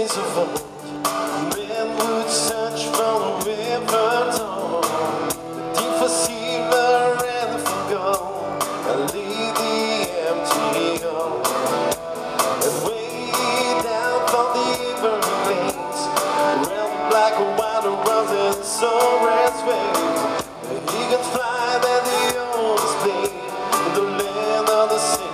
days of old, men would search for the river tone, the deep for silver and for gold, and leave the empty home. And way down from the Avery lanes, around the black and white roses, so red waves, the eagles fly there, the oldest play in the land of the city.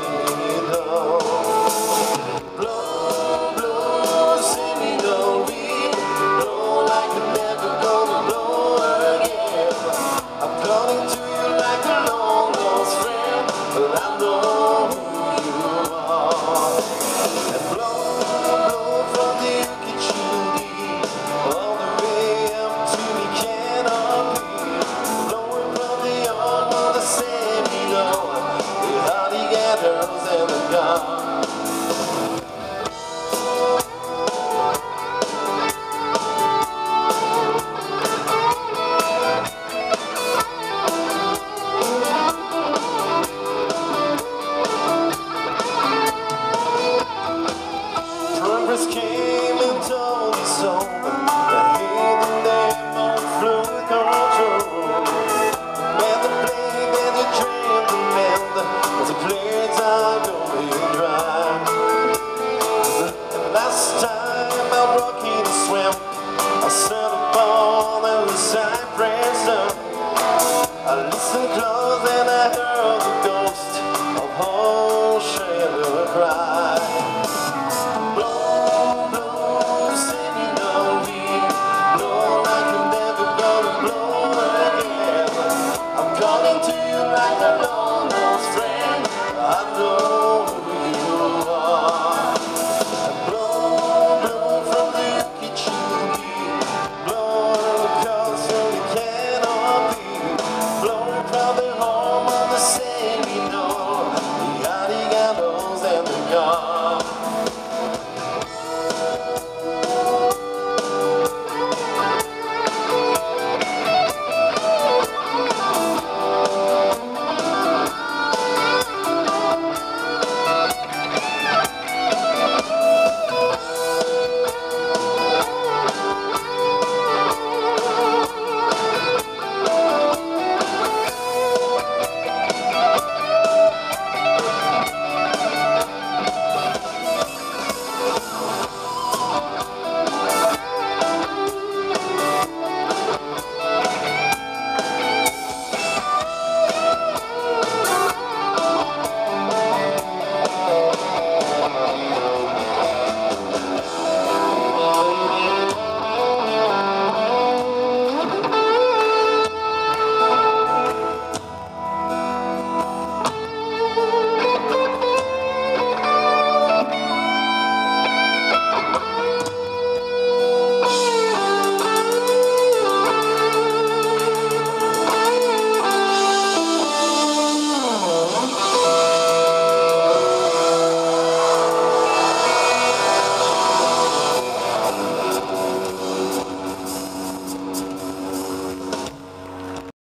Progress came and told us so, the hidden name of fluid control. And the blame and the dream to mend as the planes are going dry. And last time out rocking the swamp, I said